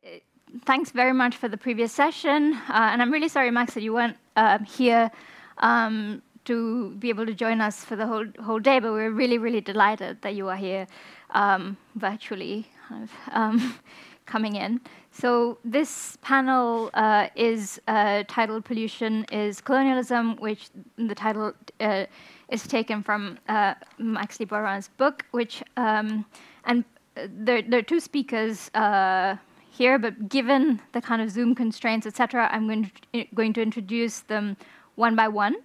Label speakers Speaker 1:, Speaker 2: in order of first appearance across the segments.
Speaker 1: Thanks very much for the previous session. And I'm really sorry, Max, that you weren't here to be able to join us for the whole day, but we're really, really delighted that you are here virtually coming in. So this panel is titled Pollution is Colonialism, which the title is taken from Max Liboiron's book, which, and there are two speakers here, but given the kind of Zoom constraints, etc., I'm going to introduce them one by one.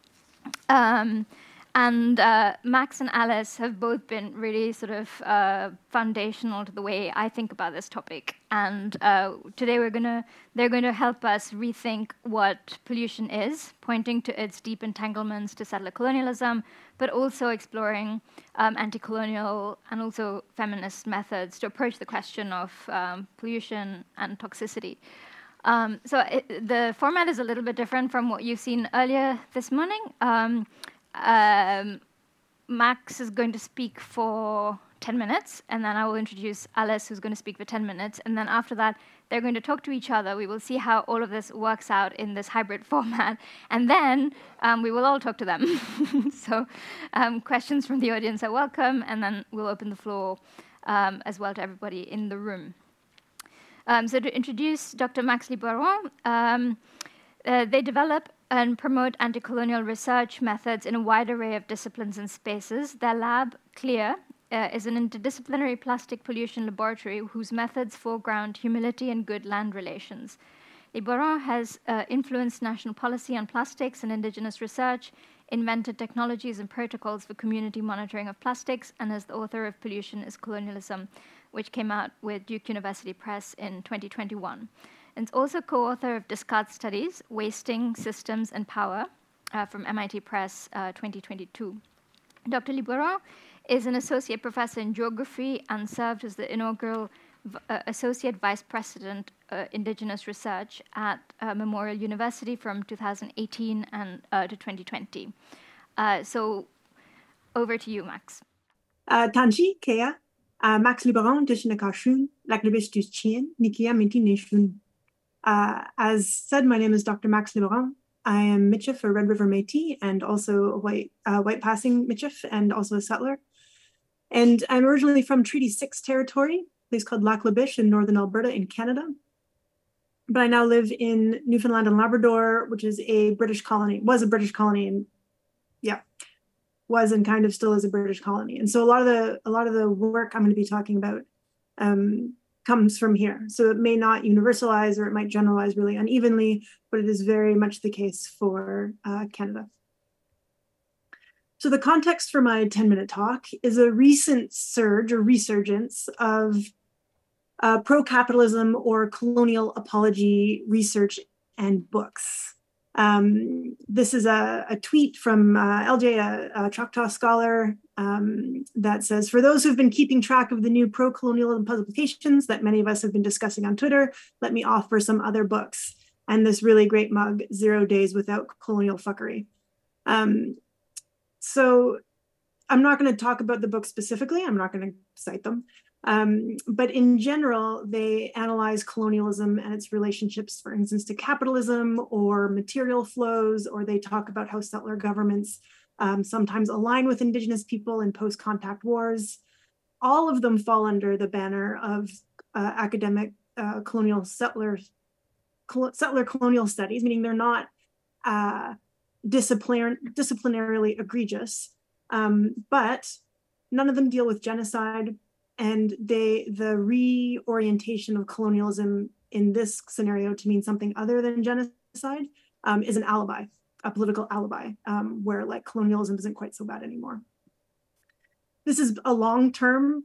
Speaker 1: And Max and Alice have both been really sort of foundational to the way I think about this topic. And today they're going to help us rethink what pollution is, pointing to its deep entanglements to settler colonialism, but also exploring anti-colonial and also feminist methods to approach the question of pollution and toxicity. The format is a little bit different from what you've seen earlier this morning. Max is going to speak for 10 minutes, and then I will introduce Alice, who's going to speak for 10 minutes. And then after that, they're going to talk to each other. We will see how all of this works out in this hybrid format. And then we will all talk to them. So questions from the audience are welcome, and then we'll open the floor as well to everybody in the room. So to introduce Dr. Max Liboiron, they develop and promote anti-colonial research methods in a wide array of disciplines and spaces. Their lab, CLEAR, is an interdisciplinary plastic pollution laboratory whose methods foreground humility and good land relations. Liboiron has influenced national policy on plastics and indigenous research, invented technologies and protocols for community monitoring of plastics, and is the author of Pollution is Colonialism, which came out with Duke University Press in 2021. And also co-author of Discard Studies, Wasting, Systems, and Power from MIT Press 2022. Dr. Liboiron is an associate professor in geography and served as the inaugural associate vice president Indigenous Research at Memorial University from 2018 and to 2020. So over to you, Max.
Speaker 2: Tanji, Kea, Max Liboiron, Tishinakashun, Laklibis Chien, Nikia Minti Nishun. As said, my name is Dr. Max Liboiron. I am Michif for Red River Métis and also a white passing Michif and also a settler. And I'm originally from Treaty 6 territory, a place called Lac La Biche in northern Alberta in Canada. But I now live in Newfoundland and Labrador, which is a British colony, was a British colony, and yeah, was and kind of still is a British colony. And so a lot of the work I'm going to be talking about comes from here. So it may not universalize or it might generalize really unevenly, but it is very much the case for Canada. So the context for my 10-minute talk is a recent surge or resurgence of pro-capitalism or colonial apology research and books. This is a tweet from LJ, a Choctaw scholar, that says, for those who've been keeping track of the new pro-colonialism publications that many of us have been discussing on Twitter, let me offer some other books. And this really great mug, 0 Days Without Colonial Fuckery. So I'm not going to talk about the book specifically. I'm not going to cite them. But in general, they analyze colonialism and its relationships, for instance, to capitalism or material flows, or they talk about how settler governments sometimes align with Indigenous people in post-contact wars. All of them fall under the banner of academic colonial settler colonial studies, meaning they're not disciplinarily egregious, but none of them deal with genocide. And the reorientation of colonialism in this scenario to mean something other than genocide is an alibi, a political alibi, where like colonialism isn't quite so bad anymore. This is a long-term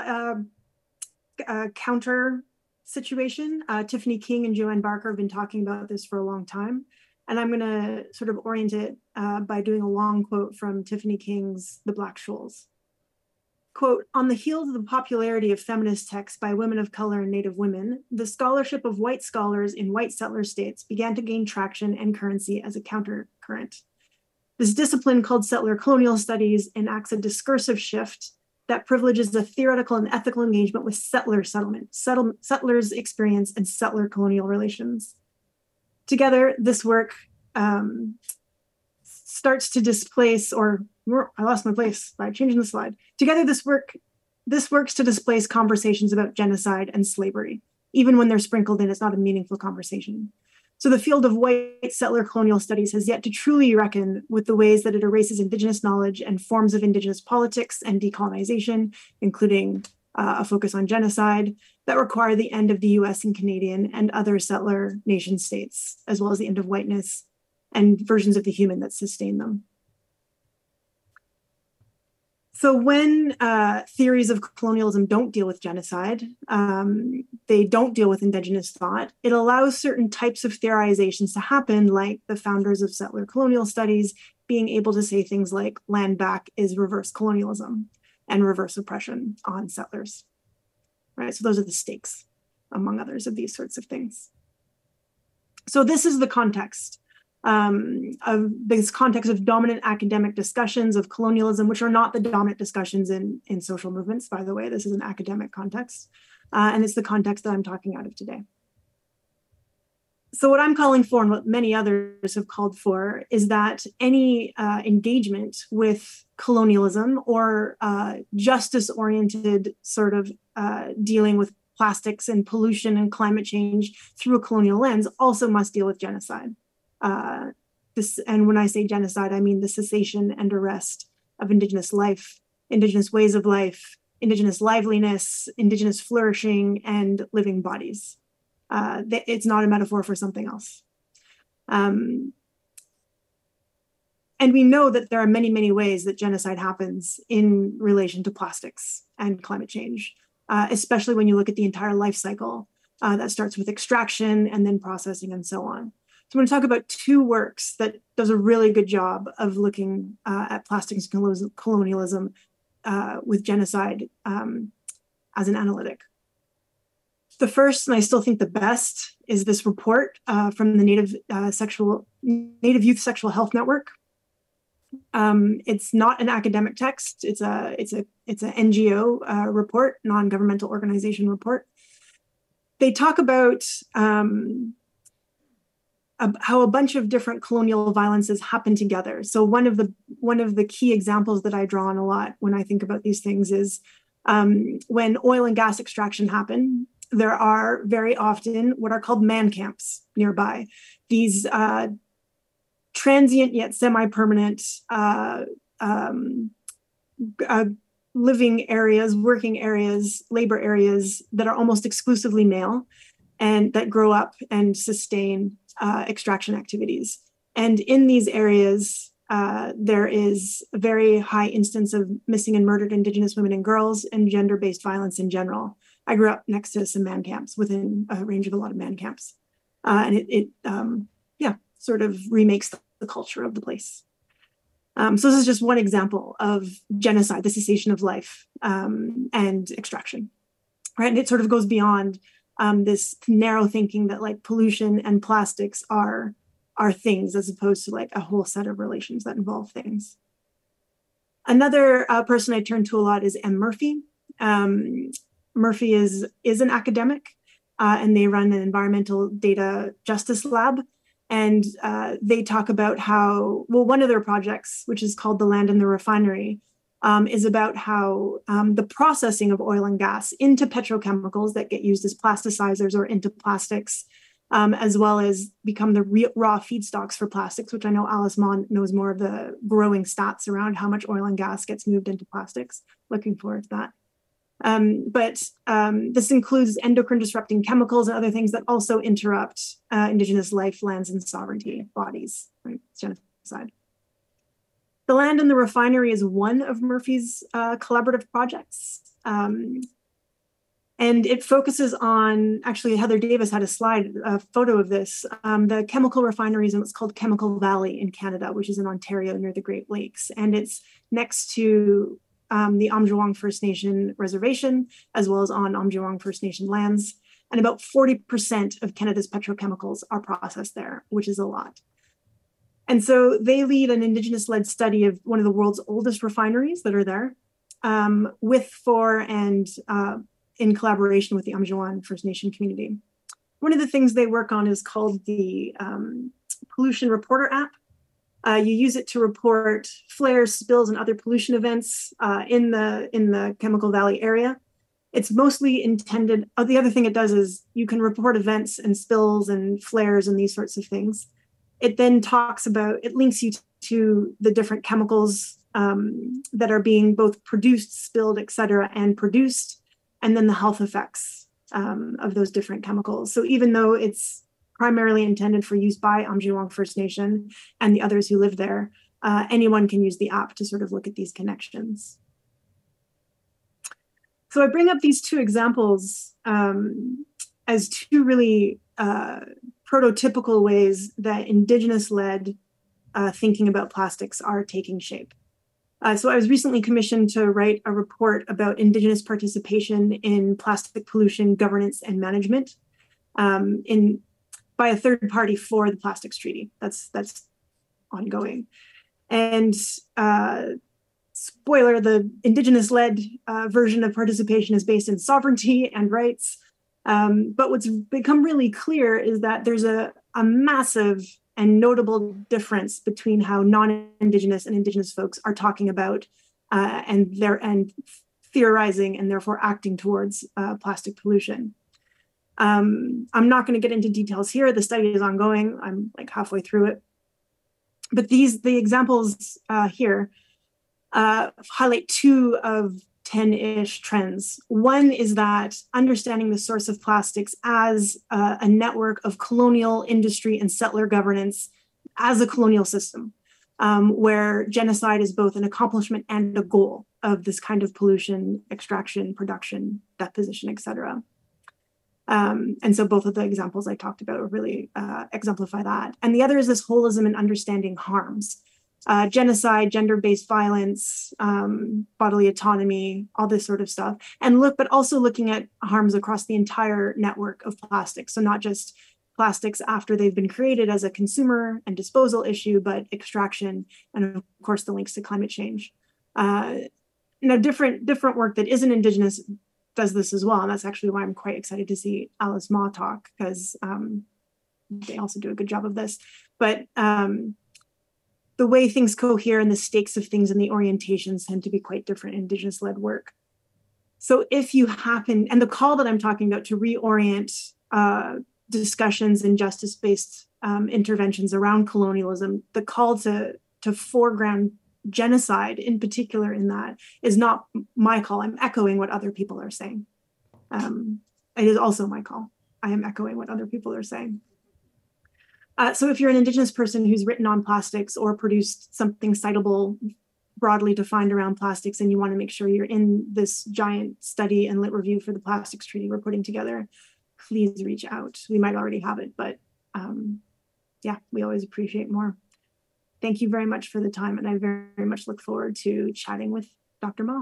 Speaker 2: counter situation. Tiffany King and Joanne Barker have been talking about this for a long time. And I'm going to sort of orient it by doing a long quote from Tiffany King's The Black Shoals. Quote, on the heels of the popularity of feminist texts by women of color and Native women, the scholarship of white scholars in white settler states began to gain traction and currency as a countercurrent. This discipline, called settler colonial studies, enacts a discursive shift that privileges the theoretical and ethical engagement with settler settlement, settlers' experience, and settler colonial relations. Together, this work starts to displace, or I lost my place by changing the slide. Together, this works to displace conversations about genocide and slavery. Even when they're sprinkled in, it's not a meaningful conversation. So the field of white settler colonial studies has yet to truly reckon with the ways that it erases Indigenous knowledge and forms of Indigenous politics and decolonization, including a focus on genocide, that require the end of the US and Canadian and other settler nation states, as well as the end of whiteness and versions of the human that sustain them. So when theories of colonialism don't deal with genocide, they don't deal with Indigenous thought, it allows certain types of theorizations to happen, like the founders of settler colonial studies being able to say things like land back is reverse colonialism and reverse oppression on settlers, right? So those are the stakes, among others, of these sorts of things. So this is the context. Of this context of dominant academic discussions of colonialism, which are not the dominant discussions in social movements, by the way. This is an academic context, and it's the context that I'm talking out of today. So what I'm calling for, and what many others have called for, is that any engagement with colonialism or justice-oriented sort of dealing with plastics and pollution and climate change through a colonial lens also must deal with genocide. And when I say genocide, I mean the cessation and arrest of Indigenous life, Indigenous ways of life, Indigenous liveliness, Indigenous flourishing, and living bodies. It's not a metaphor for something else. And we know that there are many, many ways that genocide happens in relation to plastics and climate change, especially when you look at the entire life cycle that starts with extraction and then processing and so on. So I'm going to talk about two works that does a really good job of looking at plastics colonialism with genocide as an analytic. The first, and I still think the best, is this report from the Native Youth Sexual Health Network. It's not an academic text. It's an NGO report, non-governmental organization report. They talk about how a bunch of different colonial violences happen together. So one of the key examples that I draw on a lot when I think about these things is when oil and gas extraction happen, there are very often what are called man camps nearby. These transient yet semi-permanent living areas, working areas, labor areas that are almost exclusively male and that grow up and sustain extraction activities. And in these areas, there is a very high instance of missing and murdered Indigenous women and girls and gender-based violence in general. I grew up next to some man camps, within a range of a lot of man camps. And it sort of remakes the culture of the place. So this is just one example of genocide, the cessation of life and extraction, right? And it sort of goes beyond this narrow thinking that like pollution and plastics are things as opposed to like a whole set of relations that involve things. Another person I turn to a lot is M. Murphy. Murphy is an academic and they run an environmental data justice lab. And they talk about how, well, one of their projects, which is called The Land and the Refinery, is about how the processing of oil and gas into petrochemicals that get used as plasticizers or into plastics, as well as become the raw feedstocks for plastics, which I know Alice Mah knows more of the growing stats around how much oil and gas gets moved into plastics. Looking forward to that. But this includes endocrine disrupting chemicals and other things that also interrupt Indigenous life, lands, and sovereignty bodies, right? Genocide. The Land and the Refinery is one of Murphy's collaborative projects. And it focuses on, actually, Heather Davis had a photo of this, the chemical refineries in what's called Chemical Valley in Canada, which is in Ontario near the Great Lakes. And it's next to the Amjawang First Nation reservation, as well as on Amjawang First Nation lands. And about 40% of Canada's petrochemicals are processed there, which is a lot. And so they lead an Indigenous-led study of one of the world's oldest refineries that are there. with, for, and in collaboration with the Amjoan First Nation community. One of the things they work on is called the Pollution Reporter app. You use it to report flares, spills, and other pollution events in the Chemical Valley area. It's mostly intended, the other thing it does is you can report events and spills and flares and these sorts of things. It then talks about, it links you to the different chemicals that are being both produced, spilled, et cetera, and produced, and then the health effects of those different chemicals. So even though it's primarily intended for use by Amjiwang First Nation and the others who live there, anyone can use the app to sort of look at these connections. So I bring up these two examples as two really prototypical ways that Indigenous-led thinking about plastics are taking shape. So I was recently commissioned to write a report about Indigenous participation in plastic pollution governance and management by a third party for the Plastics Treaty. That's ongoing. And spoiler, the Indigenous-led version of participation is based in sovereignty and rights. But what's become really clear is that there's a massive and notable difference between how non-Indigenous and Indigenous folks are talking about and theorizing and therefore acting towards plastic pollution. I'm not going to get into details here. The study is ongoing. I'm like halfway through it. But the examples here highlight two of 10-ish trends. One is that understanding the source of plastics as a network of colonial industry and settler governance as a colonial system, where genocide is both an accomplishment and a goal of this kind of pollution, extraction, production, deposition, et cetera. And so both of the examples I talked about really exemplify that. And the other is this holism in understanding harms. Genocide, gender-based violence, bodily autonomy, all this sort of stuff. But also looking at harms across the entire network of plastics. So not just plastics after they've been created as a consumer and disposal issue, but extraction, and of course the links to climate change. Different work that isn't Indigenous does this as well. And that's actually why I'm quite excited to see Alice Mah talk, because they also do a good job of this. But the way things cohere and the stakes of things and the orientations tend to be quite different in Indigenous-led work. So if you happen, and the call that I'm talking about to reorient discussions and justice-based interventions around colonialism, the call to foreground genocide in particular in that is not my call. I'm echoing what other people are saying. It is also my call. I am echoing what other people are saying. So if you're an Indigenous person who's written on plastics or produced something citable broadly defined around plastics, and you want to make sure you're in this giant study and lit review for the Plastics Treaty we're putting together, please reach out. We might already have it, but yeah, we always appreciate more. Thank you very much for the time, and I very, very much look forward to chatting with Dr. Mah.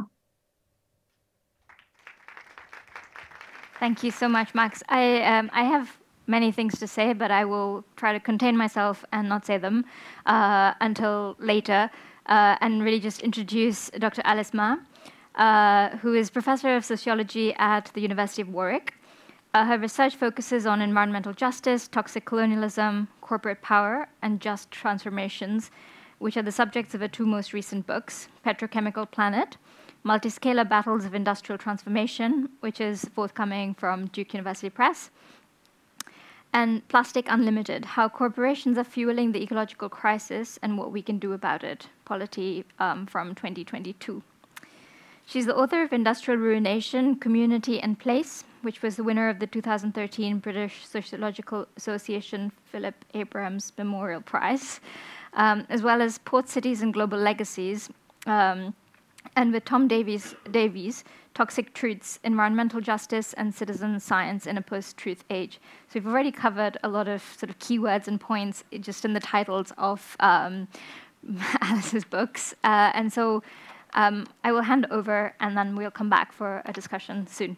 Speaker 1: Thank you so much, Max. I have many things to say, but I will try to contain myself and not say them until later, and really just introduce Dr. Alice Mah, who is Professor of Sociology at the University of Warwick. Her research focuses on environmental justice, toxic colonialism, corporate power, and just transformations, which are the subjects of her two most recent books, Petrochemical Planet, Multiscalar Battles of Industrial Transformation, which is forthcoming from Duke University Press, and Plastic Unlimited, How Corporations Are Fueling the Ecological Crisis and What We Can Do About It, Polity from 2022. She's the author of Industrial Ruination, Community and Place, which was the winner of the 2013 British Sociological Association Philip Abrahams Memorial Prize, as well as Port Cities and Global Legacies, and with Tom Davies, Toxic Truths, Environmental Justice and Citizen Science in a Post-Truth Age. So we've already covered a lot of sort of keywords and points just in the titles of Alice's books. And so I will hand over, and then we'll come back for a discussion soon.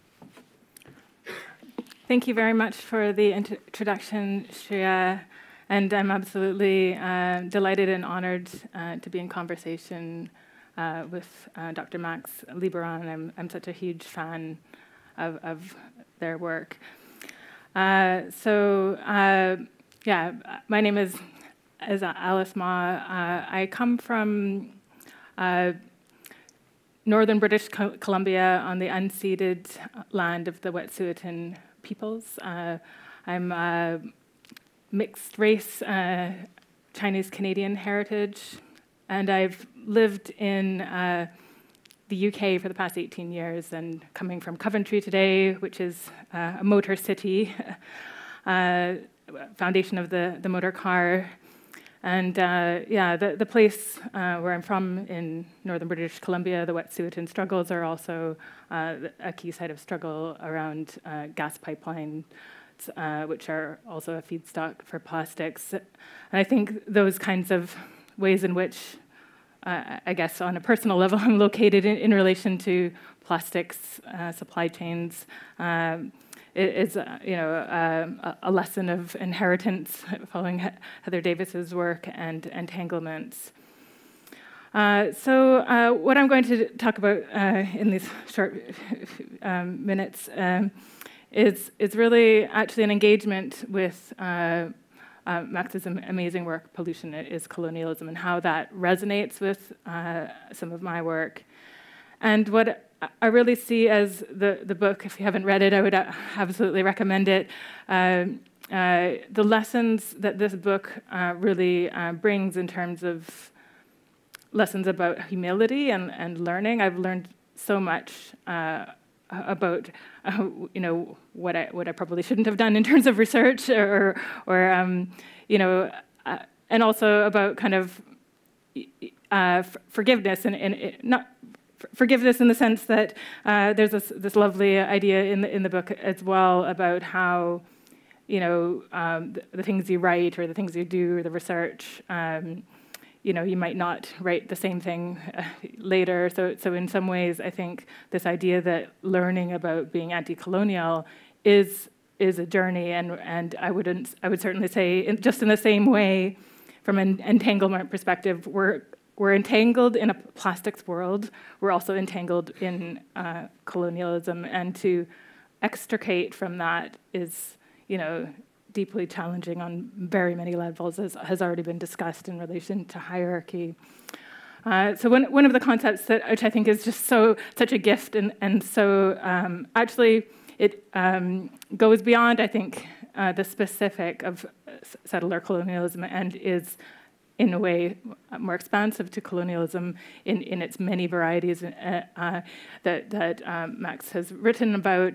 Speaker 3: Thank you very much for the introduction, Sria, And I'm absolutely delighted and honored to be in conversation with Dr. Max Liboiron. I'm such a huge fan of their work. Yeah, my name is Alice Mah. I come from northern British Columbia on the unceded land of the Wet'suwet'en peoples. I'm mixed race, Chinese-Canadian heritage, and I've lived in the UK for the past 18 years, and coming from Coventry today, which is a motor city, foundation of the motor car. And the place where I'm from in northern British Columbia, the Wet'suwet'en struggles are also a key site of struggle around gas pipeline, which are also a feedstock for plastics. And I think those kinds of ways in which, I guess on a personal level, I'm located in relation to plastics supply chains is a lesson of inheritance following Heather Davis's work and entanglements. What I'm going to talk about in these short minutes is really actually an engagement with Max's amazing work, Pollution is Colonialism, and how that resonates with some of my work. And what I really see as the book, if you haven't read it, I would absolutely recommend it. The lessons that this book really brings in terms of lessons about humility and learning. I've learned so much about what I probably shouldn't have done in terms of research, and also about kind of forgiveness and not forgiveness in the sense that there's this lovely idea in the book as well about how the things you write or the things you do or the research. You might not write the same thing later. So in some ways, I think this idea that learning about being anti-colonial is a journey, and I would certainly say, just in the same way, from an entanglement perspective, we're entangled in a plastics world. We're also entangled in colonialism, and to extricate from that is, deeply challenging on very many levels, as has already been discussed in relation to hierarchy. So one of the concepts which I think is just such a gift, and so actually it goes beyond, I think, the specific of settler colonialism, and is in a way more expansive to colonialism in its many varieties that Max has written about.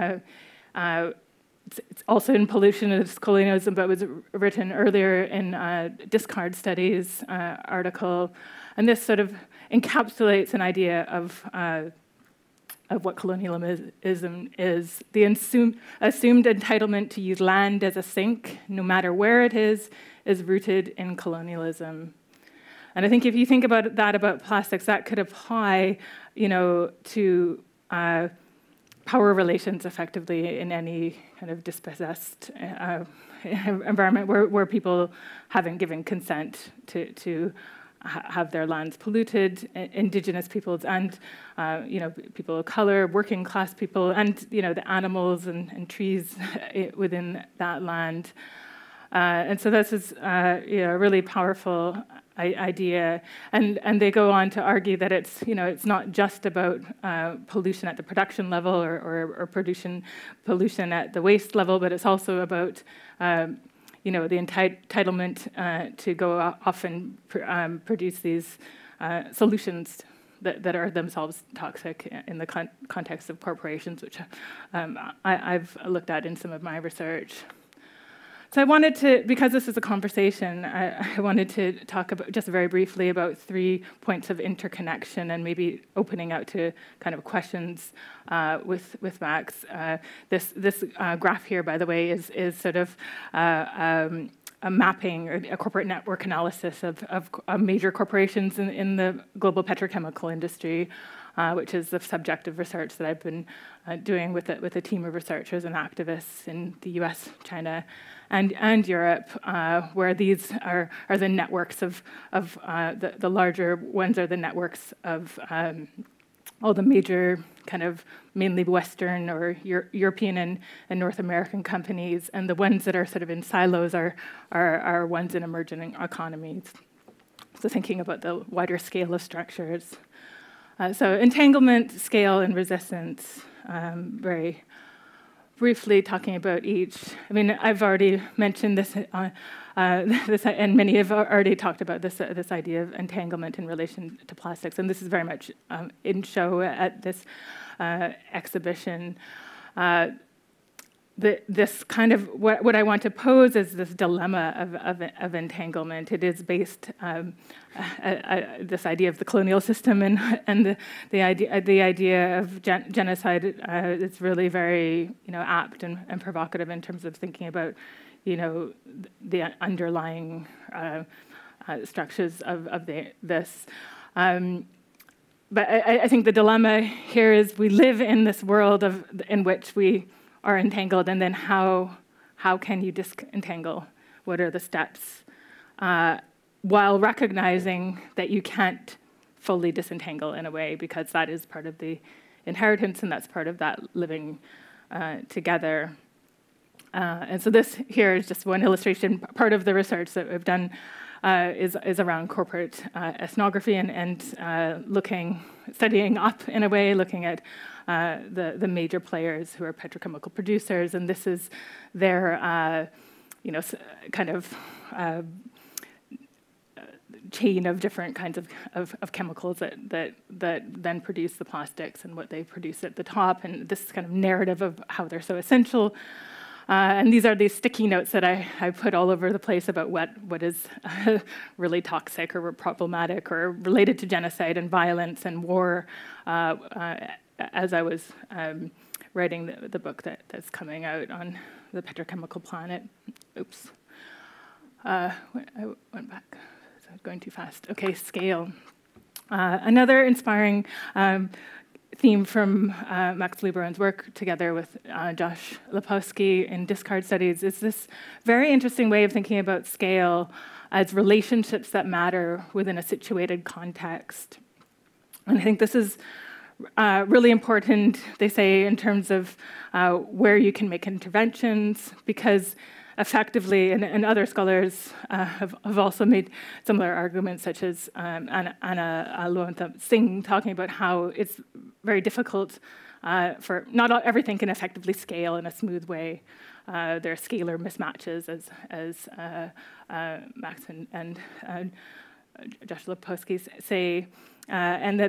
Speaker 3: It's also in Pollution is Colonialism, but was written earlier in Discard Studies article. And this sort of encapsulates an idea of what colonialism is. The assumed entitlement to use land as a sink, no matter where it is rooted in colonialism. And I think if you think about that about plastics, that could apply, to power relations effectively in any kind of dispossessed environment where people haven't given consent to have their lands polluted, indigenous peoples and people of color, working class people, and the animals and trees within that land. And so this is a really powerful idea, and they go on to argue that it's not just about pollution at the production level or pollution at the waste level, but it's also about the entitlement to go off and produce these solutions that are themselves toxic in the context of corporations, which I've looked at in some of my research. So I wanted to, because this is a conversation, I wanted to talk about just very briefly about 3 points of interconnection and maybe opening out to kind of questions with Max. This graph here, by the way, is sort of a mapping or a corporate network analysis of major corporations in the global petrochemical industry. which is the subject of research that I've been doing with a team of researchers and activists in the US, China, and Europe, where these are the networks of the larger ones are the networks of all the major kind of mainly Western or European and North American companies, and the ones that are sort of in silos are ones in emerging economies. So thinking about the wider scale of structures. So entanglement, scale, and resistance, very briefly talking about each. I mean, I've already mentioned this, and many have already talked about this idea of entanglement in relation to plastics, and this is very much in show at this exhibition. This kind of, what I want to pose is this dilemma of entanglement. It is based, this idea of the colonial system and the idea of genocide is really very apt and provocative in terms of thinking about the underlying structures of this. But I think the dilemma here is we live in this world in which we are entangled, and then how can you disentangle? What are the steps? While recognizing that you can't fully disentangle in a way, because that is part of the inheritance, and that's part of that living together. And so this here is just one illustration. Part of the research that we've done is around corporate ethnography and studying up in a way, looking at the major players who are petrochemical producers, and this is their kind of chain of different kinds of chemicals that then produce the plastics and what they produce at the top, and this kind of narrative of how they're so essential. And these are these sticky notes that I put all over the place about what is really toxic or problematic or related to genocide and violence and war, as I was writing the book that's coming out on the petrochemical planet. Oops. I went back. I was going too fast. Okay, scale. Another inspiring theme from Max Liboiron's work together with Josh Lepowski in Discard Studies is this very interesting way of thinking about scale as relationships that matter within a situated context. And I think this is really important, they say, in terms of where you can make interventions, because effectively, and other scholars have also made similar arguments, such as Anna Lowenthal Singh, talking about how it's very difficult for everything can effectively scale in a smooth way. There are scalar mismatches, as Max and Josh Lepowski say, and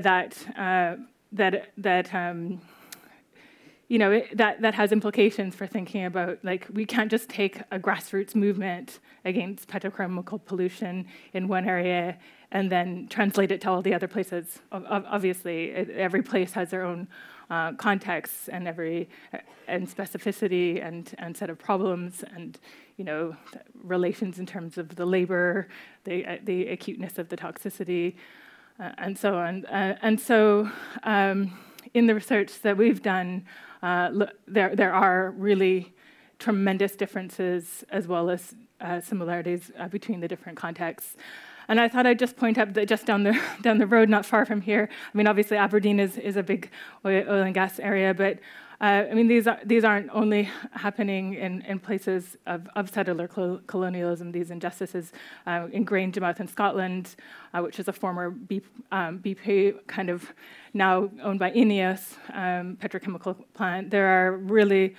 Speaker 3: that has implications for thinking about, like, we can't just take a grassroots movement against petrochemical pollution in one area and then translate it to all the other places. Obviously, every place has their own context and specificity and set of problems and relations in terms of the labor, the acuteness of the toxicity, and so on. And so in the research that we've done, there are really tremendous differences as well as similarities between the different contexts. And I thought I'd just point out that just down the road, not far from here, I mean, obviously Aberdeen is a big oil and gas area, but I mean, these aren't only happening in places of settler colonialism. These injustices in Grangemouth in Scotland, which is a former BP kind of now owned by Ineos petrochemical plant. There are really,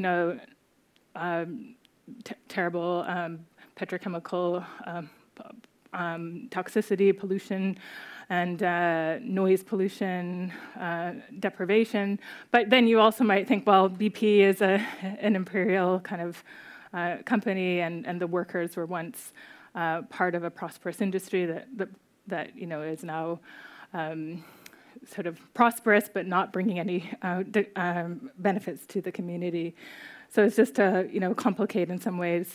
Speaker 3: terrible petrochemical toxicity, pollution, and noise pollution, deprivation. But then you also might think, well, BP is an imperial kind of company, and the workers were once part of a prosperous industry that is now sort of prosperous, but not bringing any benefits to the community. So it's just to complicate in some ways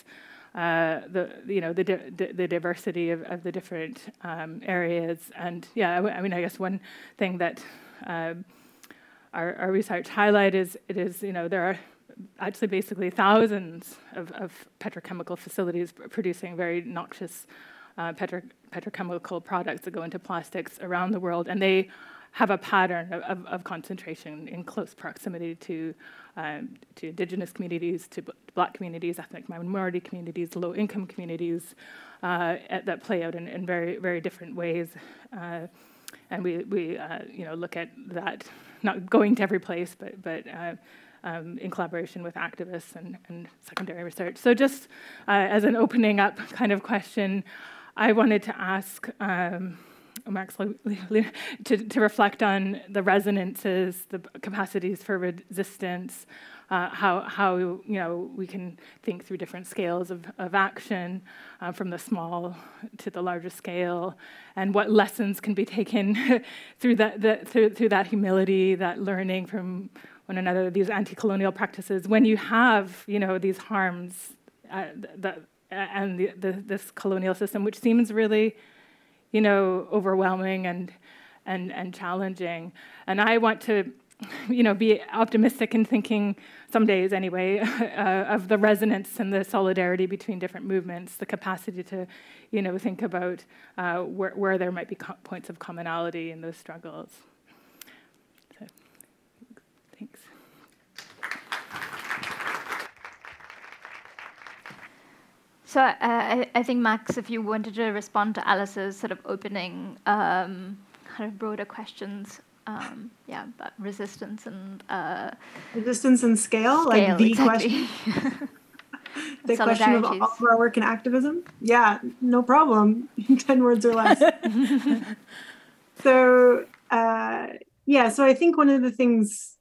Speaker 3: the diversity of the different areas. And yeah, I mean, I guess one thing that our research highlight is there are actually basically thousands of petrochemical facilities producing very noxious petrochemical products that go into plastics around the world, and they have a pattern of concentration in close proximity to indigenous communities, to Black communities, ethnic minority communities, low-income communities that play out in very, very different ways. And we look at that, not going to every place, but in collaboration with activists and secondary research. So just as an opening up kind of question, I wanted to ask Max to reflect on the resonances, the capacities for resistance, how we can think through different scales of action, from the small to the larger scale, and what lessons can be taken through that humility, that learning from one another, these anti-colonial practices, when you have these harms and this colonial system, which seems really overwhelming and challenging. And I want to be optimistic in thinking, some days anyway, of the resonance and the solidarity between different movements, the capacity to think about where there might be points of commonality in those struggles. So, thanks.
Speaker 1: So I think, Max, if you wanted to respond to Alice's sort of opening kind of broader questions, about resistance and
Speaker 2: scale, like the
Speaker 1: exactly.
Speaker 2: question. The question of all of our work in activism? Yeah, no problem. 10 words or less. So I think one of the things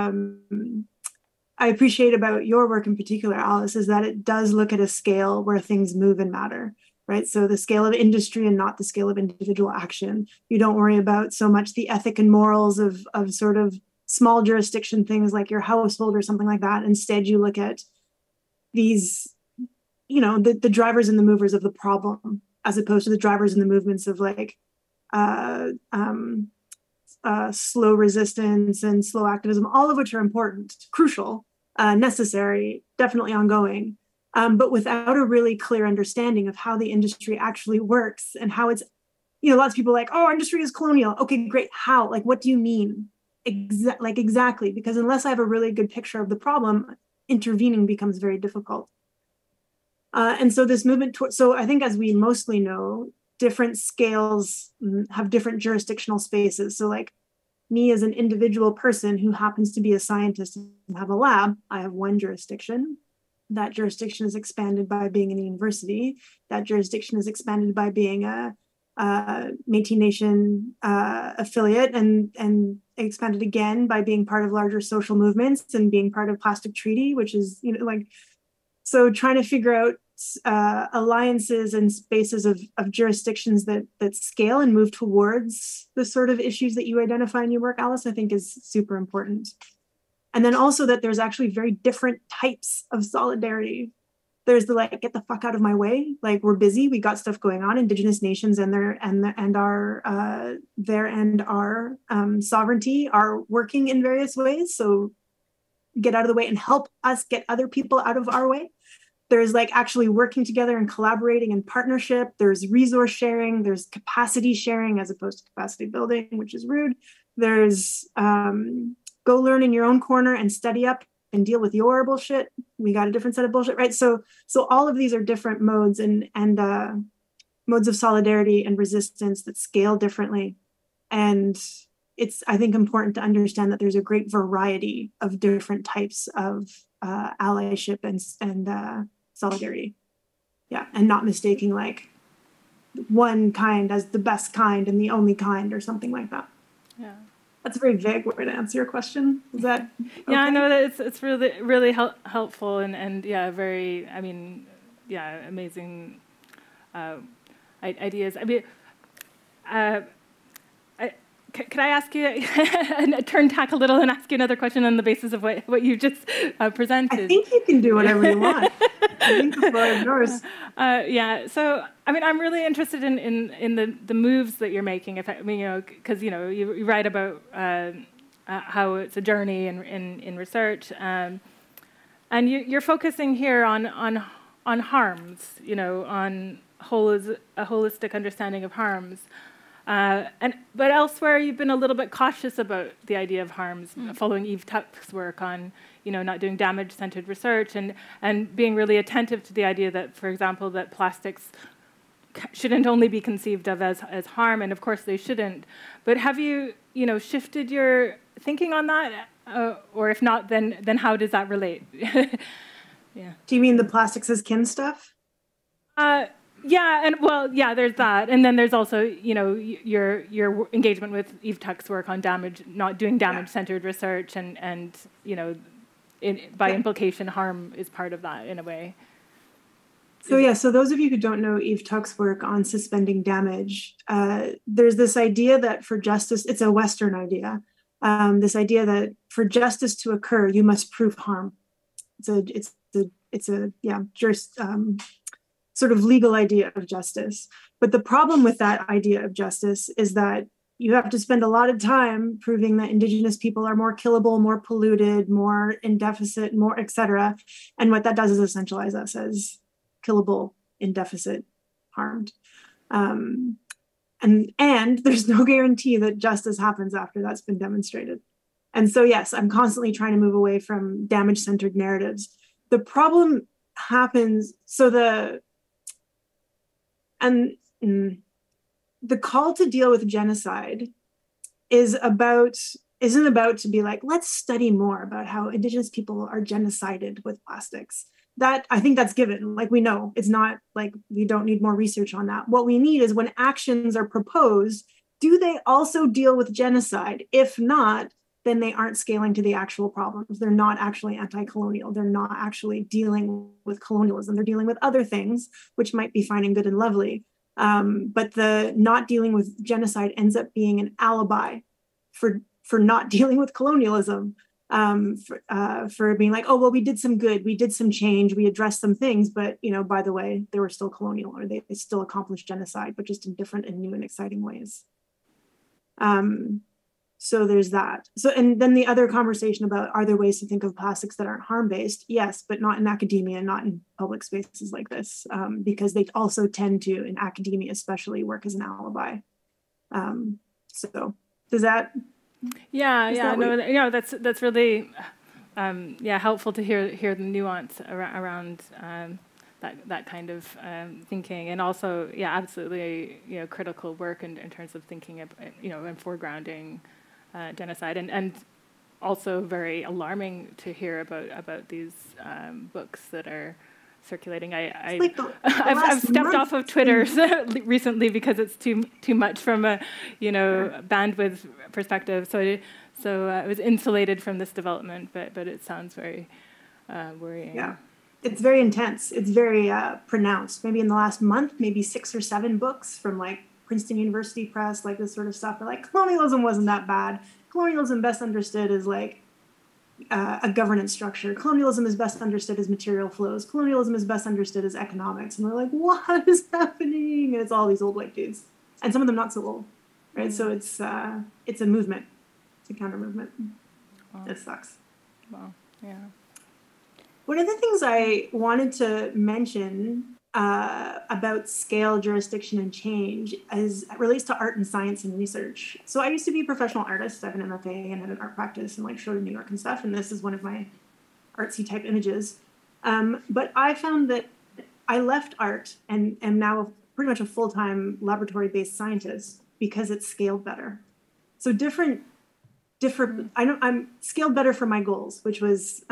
Speaker 2: I appreciate about your work in particular, Alice, is that it does look at a scale where things move and matter, right? So the scale of industry and not the scale of individual action. You don't worry about so much the ethic and morals of sort of small jurisdiction things like your household or something like that. Instead, you look at these, the drivers and the movers of the problem, as opposed to the drivers and the movements of like slow resistance and slow activism, all of which are important, crucial, necessary, definitely ongoing, but without a really clear understanding of how the industry actually works and how it's, lots of people are like, oh, industry is colonial. Okay, great. How? Like, what do you mean? Exactly, because unless I have a really good picture of the problem, intervening becomes very difficult. And so this movement, so I think as we mostly know, different scales have different jurisdictional spaces. So like me as an individual person who happens to be a scientist and have a lab, I have one jurisdiction. That jurisdiction is expanded by being in a university. That jurisdiction is expanded by being a Métis Nation affiliate and expanded again by being part of larger social movements and being part of Plastic Treaty, which is, so trying to figure out alliances and spaces of jurisdictions that scale and move towards the sort of issues that you identify in your work, Alice, I think is super important. And then also that there's actually very different types of solidarity. There's the like, get the fuck out of my way. Like, we're busy, we got stuff going on. Indigenous nations and our sovereignty are working in various ways. So get out of the way and help us get other people out of our way. There's like actually working together and collaborating in partnership. There's resource sharing. There's capacity sharing as opposed to capacity building, which is rude. There's go learn in your own corner and study up and deal with your bullshit. We got a different set of bullshit, right? So all of these are different modes and modes of solidarity and resistance that scale differently. And it's, I think, important to understand that there's a great variety of different types of allyship and solidarity. Yeah, and not mistaking like one kind as the best kind and the only kind or something like that.
Speaker 3: Yeah.
Speaker 2: That's a very vague way to answer your question. Is that okay?
Speaker 3: Yeah, I know that it's really, really helpful and yeah, very, amazing ideas. I mean, Could I ask you, turn tack a little and ask you another question on the basis of what you just presented?
Speaker 2: I think you can do whatever you want. I think the floor is yours.
Speaker 3: Yeah. So, I mean, I'm really interested in the moves that you're making. Because you write about how it's a journey in research, and you're focusing here on harms. On a holistic understanding of harms. But elsewhere, you've been a little bit cautious about the idea of harms, following Eve Tuck's work on, not doing damage-centered research and being really attentive to the idea that, for example, that plastics shouldn't only be conceived of as harm, and of course they shouldn't. But have you, shifted your thinking on that, or if not, then how does that relate? Yeah.
Speaker 2: Do you mean the plastics as kin stuff?
Speaker 3: Yeah, there's that, and then there's also, your engagement with Eve Tuck's work on not doing damage-centered research, and by implication, harm is part of that in a way.
Speaker 2: So those of you who don't know Eve Tuck's work on suspending damage, there's this idea that for justice, it's a Western idea, this idea that for justice to occur, you must prove harm. It's a sort of legal idea of justice. But the problem with that idea of justice is that you have to spend a lot of time proving that Indigenous people are more killable, more polluted, more in deficit, more et cetera. And what that does is essentialize us as killable, in deficit, harmed. And there's no guarantee that justice happens after that's been demonstrated. And so, yes, I'm constantly trying to move away from damage-centered narratives. The problem happens, the call to deal with genocide isn't about to be like, let's study more about how Indigenous people are genocided with plastics. That, I think that's given. Like, we know it's not like we don't need more research on that. What we need is when actions are proposed, do they also deal with genocide? If not, then they aren't scaling to the actual problems. They're not actually anti-colonial. They're not actually dealing with colonialism. They're dealing with other things, which might be fine and good and lovely. But the not dealing with genocide ends up being an alibi for not dealing with colonialism, for being like, oh, well, we did some good, we did some change, we addressed some things, but, by the way, they were still colonial, or they still accomplished genocide, but just in different and new and exciting ways. So there's that. So, and then the other conversation about, are there ways to think of plastics that aren't harm-based? Yes, but not in academia, not in public spaces like this, because they also tend to, in academia especially, work as an alibi. So does that?
Speaker 3: That's really helpful to hear the nuance around that kind of thinking, and also absolutely critical work in terms of thinking of and foregrounding genocide, and also very alarming to hear about these books that are circulating. I've stepped off of Twitter recently because it's too much from a bandwidth perspective. So I was insulated from this development, but it sounds very worrying.
Speaker 2: Yeah, it's very intense. It's very pronounced. Maybe in the last month, maybe 6 or 7 books from like Princeton University Press, like this sort of stuff. They're like, colonialism wasn't that bad. Colonialism best understood as like a governance structure. Colonialism is best understood as material flows. Colonialism is best understood as economics. And we're like, what is happening? And it's all these old white dudes. And some of them not so old, right? So it's a movement. It's a counter movement. Wow. It sucks.
Speaker 3: Wow, yeah.
Speaker 2: One of the things I wanted to mention about scale, jurisdiction, and change as it relates to art and science and research. So I used to be a professional artist. I have an MFA and had an art practice and like showed in New York and stuff. And this is one of my artsy type images. But I found that I left art and am now pretty much a full-time laboratory-based scientist because it's scaled better. So I'm scaled better for my goals, which was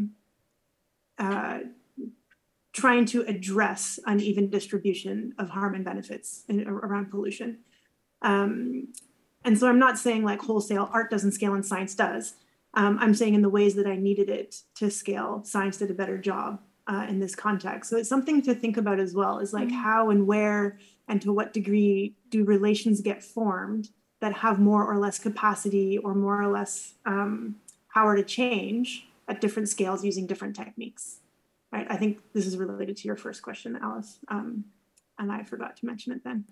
Speaker 2: trying to address uneven distribution of harm and benefits around pollution. And so I'm not saying like wholesale art doesn't scale and science does. I'm saying in the ways that I needed it to scale, science did a better job in this context. So it's something to think about as well, is like how and where and to what degree do relations get formed that have more or less capacity or more or less power to change at different scales using different techniques, right? I think this is related to your first question, Alice, and I forgot to mention it then.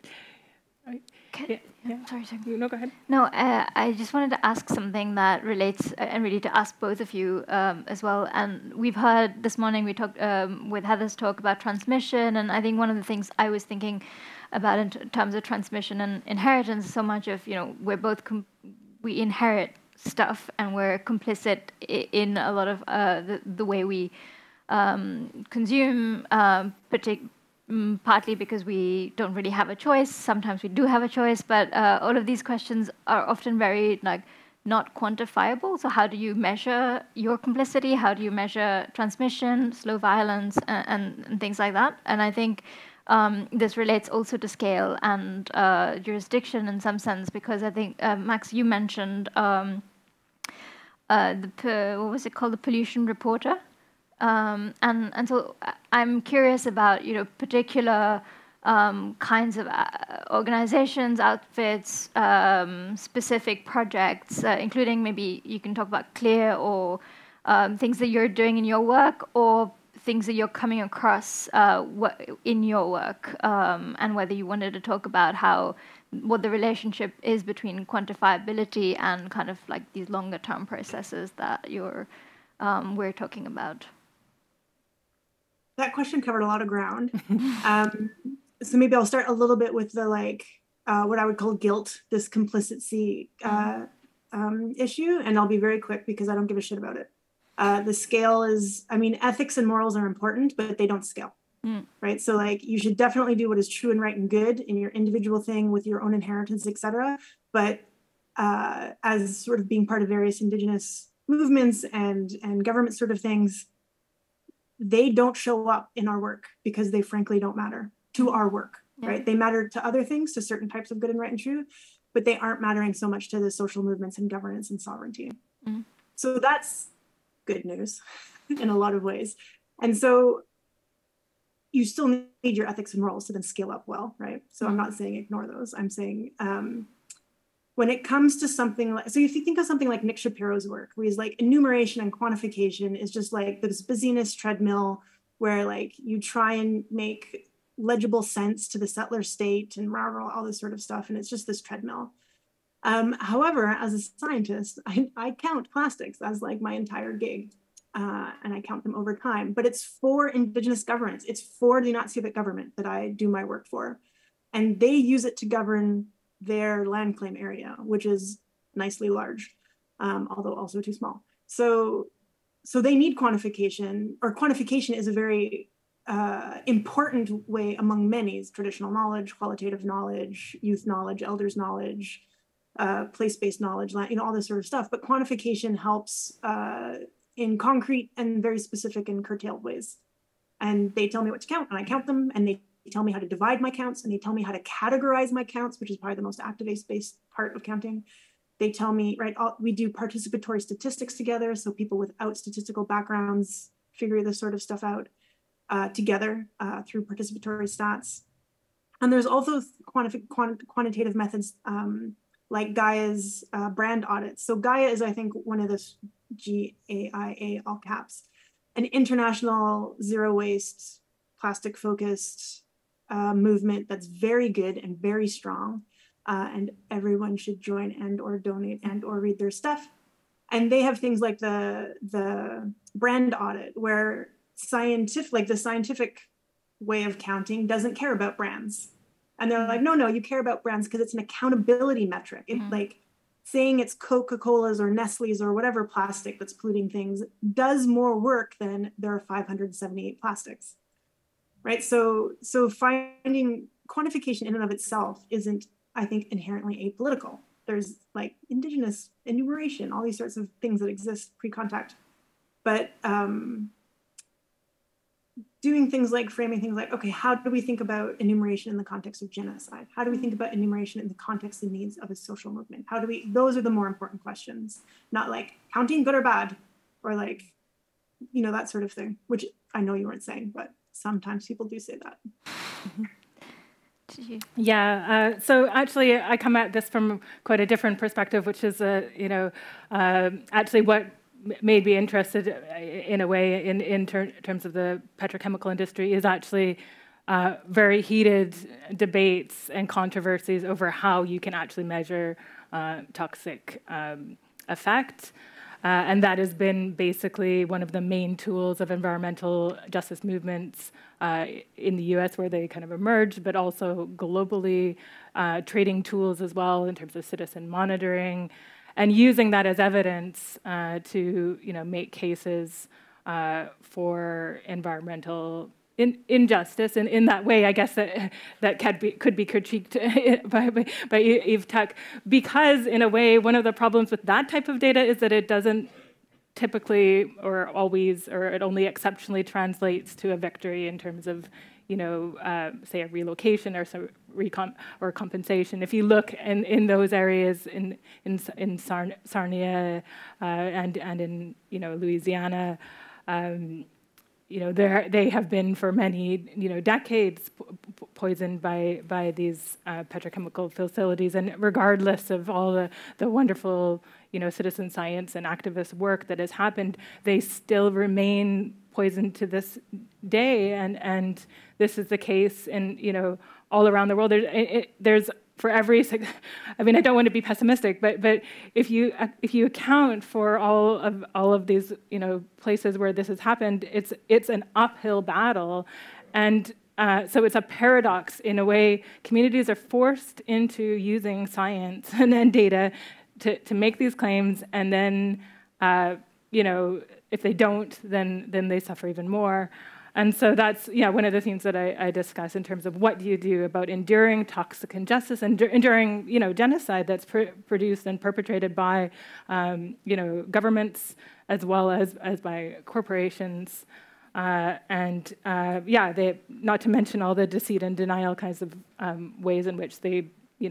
Speaker 1: Sorry.
Speaker 3: No, go ahead.
Speaker 1: No, I just wanted to ask something that relates, and really to ask both of you as well. And we've heard this morning, we talked with Heather's talk about transmission, and I think one of the things I was thinking about in terms of transmission and inheritance is so much of, we're both, we inherit stuff, and we're complicit in a lot of the way we consume, partly because we don't really have a choice. Sometimes we do have a choice, but all of these questions are often very not quantifiable. So how do you measure your complicity? How do you measure transmission, slow violence, and things like that? And I think this relates also to scale and jurisdiction in some sense, because I think, Max, you mentioned what was it called, the pollution reporter? And so I'm curious about particular kinds of organizations, outfits, specific projects, including maybe you can talk about CLEAR or things that you're doing in your work, or things that you're coming across in your work, and whether you wanted to talk about what the relationship is between quantifiability and kind of like these longer term processes that we're talking about.
Speaker 2: That question covered a lot of ground. So maybe I'll start a little bit with the what I would call guilt, this complicity issue, and I'll be very quick because I don't give a shit about it. The scale is, ethics and morals are important, but they don't scale, right? So you should definitely do what is true and right and good in your individual thing with your own inheritance, etc. But as sort of being part of various Indigenous movements and government sort of things, they don't show up in our work because they frankly don't matter to our work, right? They matter to other things, to certain types of good and right and true, but they aren't mattering so much to the social movements and governance and sovereignty. So that's good news in a lot of ways. And so you still need your ethics and morals to then scale up well, right? So I'm not saying ignore those. I'm saying when it comes to something like, so if you think of something like Nick Shapiro's work, where he's enumeration and quantification is just this busyness treadmill where you try and make legible sense to the settler state and all this sort of stuff. And it's just this treadmill. However, as a scientist, I count plastics as my entire gig, and I count them over time, but it's for Indigenous governance. It's for the not civic government that I do my work for. And they use it to govern their land claim area, which is nicely large, although also too small. So they need quantification, or quantification is a very important way among many: traditional knowledge, qualitative knowledge, youth knowledge, elders knowledge, place-based knowledge, all this sort of stuff. But quantification helps in concrete and very specific and curtailed ways. And they tell me what to count, and I count them, and they tell me how to divide my counts, and they tell me how to categorize my counts, which is probably the most activist-based part of counting. They tell me, we do participatory statistics together, so people without statistical backgrounds figure this sort of stuff out together through participatory stats. And there's also quantitative methods like Gaia's brand audits. So Gaia is, I think, one of the GAIA, all caps, an international zero waste, plastic focused movement that's very good and very strong, and everyone should join and or donate and or read their stuff. And they have things like the brand audit, where the scientific way of counting doesn't care about brands. And they're no, you care about brands because it's an accountability metric. It, saying it's Coca-Cola's or Nestle's or whatever plastic that's polluting things does more work than there are 578 plastics. Right, so finding quantification in and of itself isn't, I think, inherently apolitical. There's Indigenous enumeration, all these sorts of things that exist pre-contact, but doing things framing things okay, how do we think about enumeration in the context of genocide? How do we think about enumeration in the context and needs of a social movement? Those are the more important questions, not counting good or bad, or that sort of thing, which I know you weren't saying, but sometimes people do say that.
Speaker 3: Yeah, so actually I come at this from quite a different perspective, which is, actually what made me interested in a way in terms of the petrochemical industry is actually very heated debates and controversies over how you can actually measure toxic effect. And that has been basically one of the main tools of environmental justice movements in the US, where they kind of emerged, but also globally, trading tools as well in terms of citizen monitoring, and using that as evidence to make cases for environmental injustice. And in that way, I guess that could be critiqued by Yves Tuck, because in a way, one of the problems with that type of data is that it doesn't typically or always, or it only exceptionally translates to a victory in terms of, say a relocation or compensation. If you look in those areas in Sarnia and in Louisiana, they have been for many decades poisoned by these petrochemical facilities, and regardless of all the wonderful citizen science and activist work that has happened, they still remain poisoned to this day, and this is the case in all around the world. There's for every, I mean, I don't want to be pessimistic, but if you account for all of these places where this has happened, it's an uphill battle, and so it's a paradox in a way. Communities are forced into using science and data to make these claims, and then if they don't, then they suffer even more. And so that's one of the themes that I discuss in terms of what do you do about enduring toxic injustice and enduring genocide that's produced and perpetrated by governments as well as by corporations, they, not to mention all the deceit and denial kinds of ways in which they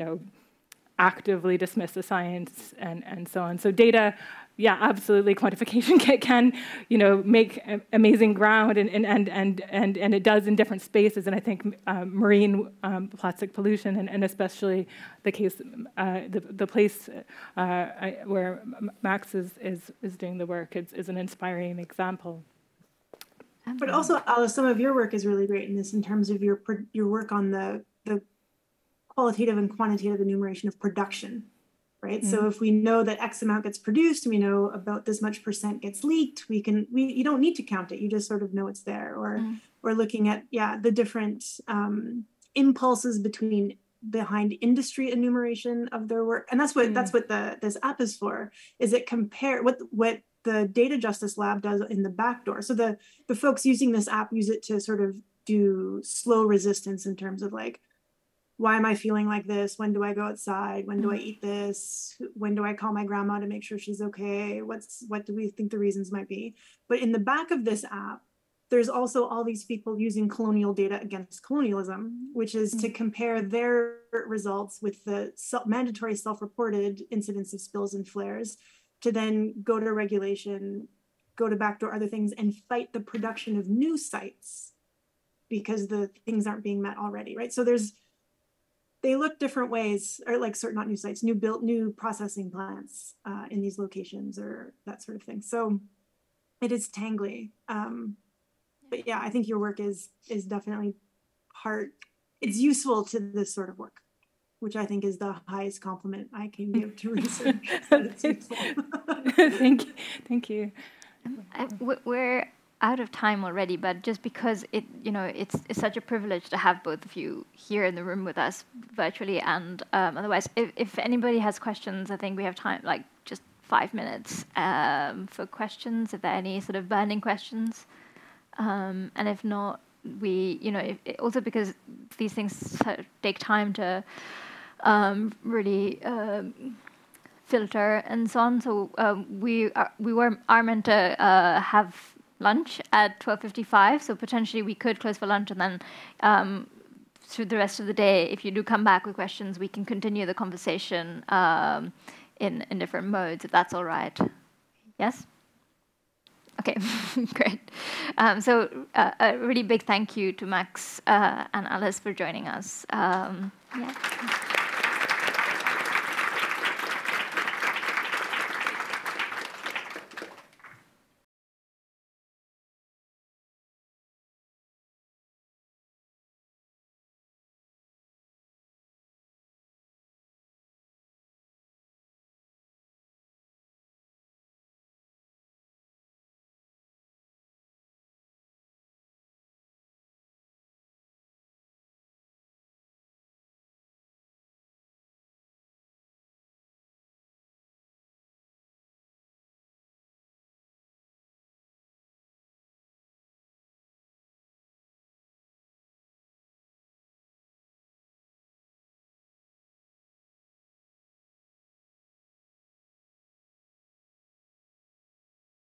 Speaker 3: actively dismiss the science and so on. So data. Yeah, absolutely. Quantification can, make amazing ground, and it does in different spaces. And I think marine plastic pollution, and especially the case, the place where Max is doing the work is an inspiring example.
Speaker 2: But also, Alice, some of your work is really great in this, in terms of your work on the qualitative and quantitative enumeration of production. Right. Mm-hmm. So if we know that X amount gets produced, we know about this much percent gets leaked, you don't need to count it. You just sort of know it's there. Or looking at, the different impulses behind industry enumeration of their work. And that's what this app is for, is it compare what the Data Justice Lab does in the backdoor. So the folks using this app use it to sort of do slow resistance in terms of like, why am I feeling like this? When do I go outside? When do I eat this? When do I call my grandma to make sure she's okay? What do we think the reasons might be? But in the back of this app, there's also all these people using colonial data against colonialism, which is to compare their results with the mandatory self-reported incidents of spills and flares, to then go to regulation, go to backdoor other things, and fight the production of new sites because the things aren't being met already, right? So they look different ways, or like not new sites, new processing plants in these locations, or that sort of thing. So it is tangly. But yeah, I think your work is definitely it's useful to this sort of work, which I think is the highest compliment I can give to research. That it's useful.
Speaker 3: Thank you.
Speaker 1: We're out of time already, but just because it's such a privilege to have both of you here in the room with us virtually, and otherwise, if anybody has questions, I think we have time, like just 5 minutes for questions, if there are any sort of burning questions, and if not, also because these things take time to really filter and so on. So we are meant to have lunch at 12:55, so potentially we could close for lunch, and then through the rest of the day, if you do come back with questions, we can continue the conversation in different modes, if that's all right. Yes? Okay, great. So a really big thank you to Max and Alice for joining us. Yeah.